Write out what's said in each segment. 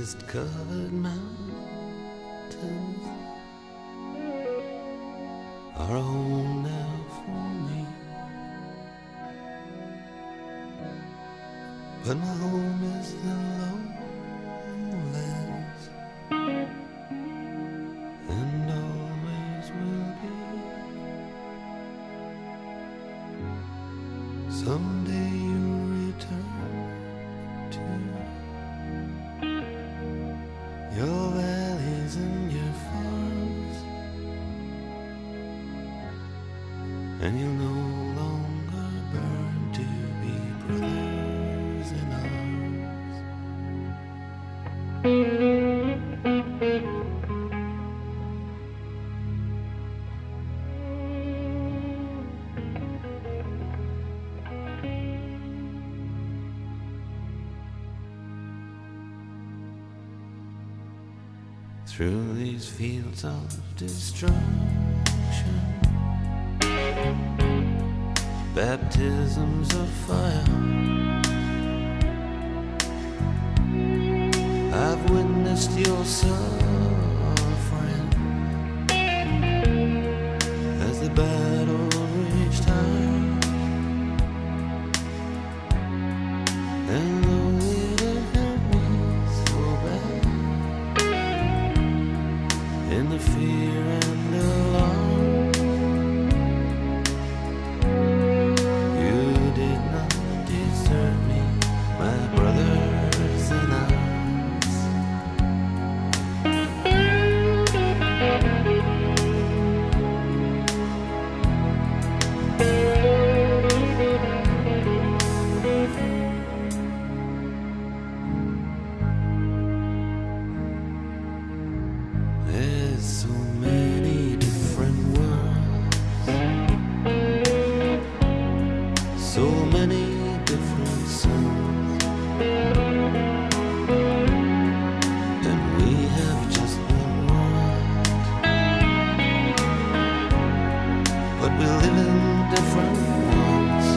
mist-covered mountains are a home now for me. But my home is the lowlands, and always will be. Someday you'll return to your valleys and your farms, and you'll no longer burn to be brothers in arms. Through these fields of destruction, baptisms of fire, I've witnessed your suffering as the battle reached high. And though it hurt me so bad, in the fear and alarm, you did not desert me, my brothers in arms. There's so many different worlds, so many different suns, and we have just one world, but we live in different ones.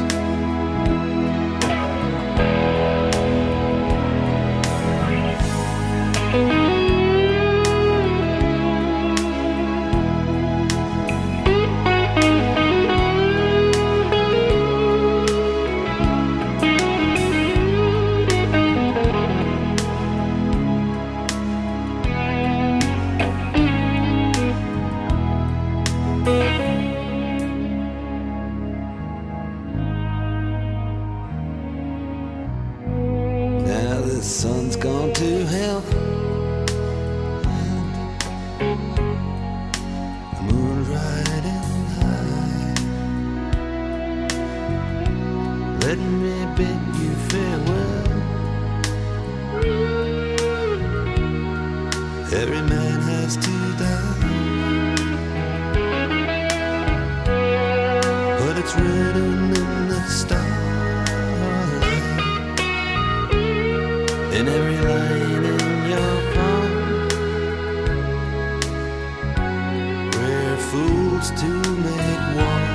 Now the sun's gone to hell, and the moon's riding high. Let me bid you farewell. Every man has to die, but it's written in the starlight, in every line in your palm. Rare fools to make war,